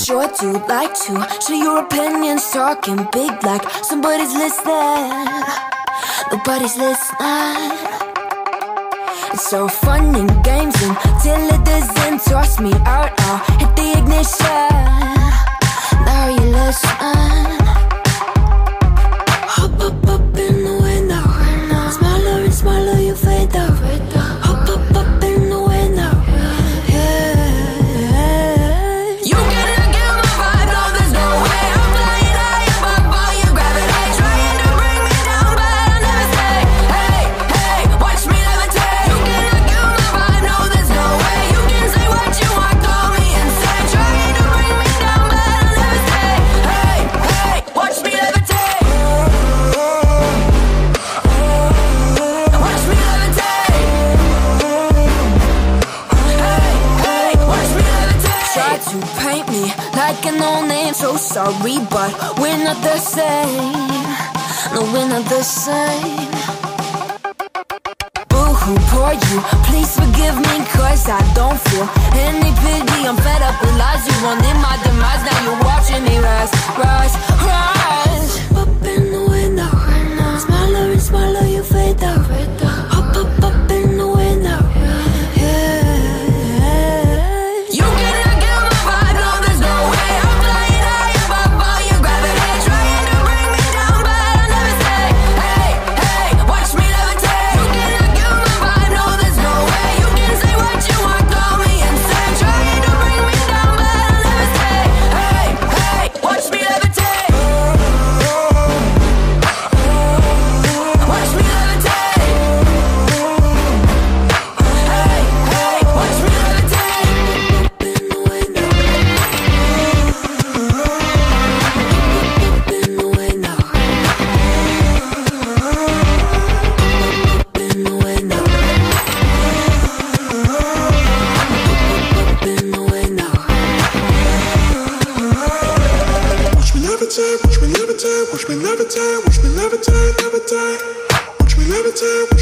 sure do like to share your opinions, talking big like somebody's listening. Nobody's listening. It's so fun and games until it doesn't. Toss me out, I'll hit the ignition. Now you listen. Hop up in the window. Smaller and smaller you fade out. Hop up in the window. You cannot get my vibe, no there's no way. I'm flying high above all your gravity, trying to bring me down, but I'll never stay. Hey, hey, watch me levitate. You cannot get my vibe, no there's no way. You can say what you want, call me insane, trying to bring me down, but I'll never stay. Hey, hey, watch me levitate. Watch me levitate. Hey, hey, watch me levitate. Try to paint me like a no-name, so sorry, but we're not the same. No, we're not the same. Boo-hoo, poor you, please forgive me, cause I don't feel any pity. I'm fed up with lies, you wanted my demise. Now you're watching me rise, rise, rise. Up in the window. Smaller and smaller you fade out. Hop up in the window. You cannot get my vibe, no there's no way. I'm flying high above all your gravity, trying to bring me down, but I'll never stay. Hey, hey, watch me levitate. You cannot get my vibe, no there's no way. You can say what you want, call me insane, trying to bring me down, but I'll never stay. Hey, hey, watch me levitate. Watch me levitate. Hey, hey, watch me levitate. Up in the window. Up in the window. Up in the window. Up in the window. Watch me levitate, watch me levitate, watch me levitate, watch me levitate, levitate. Watch me levitate.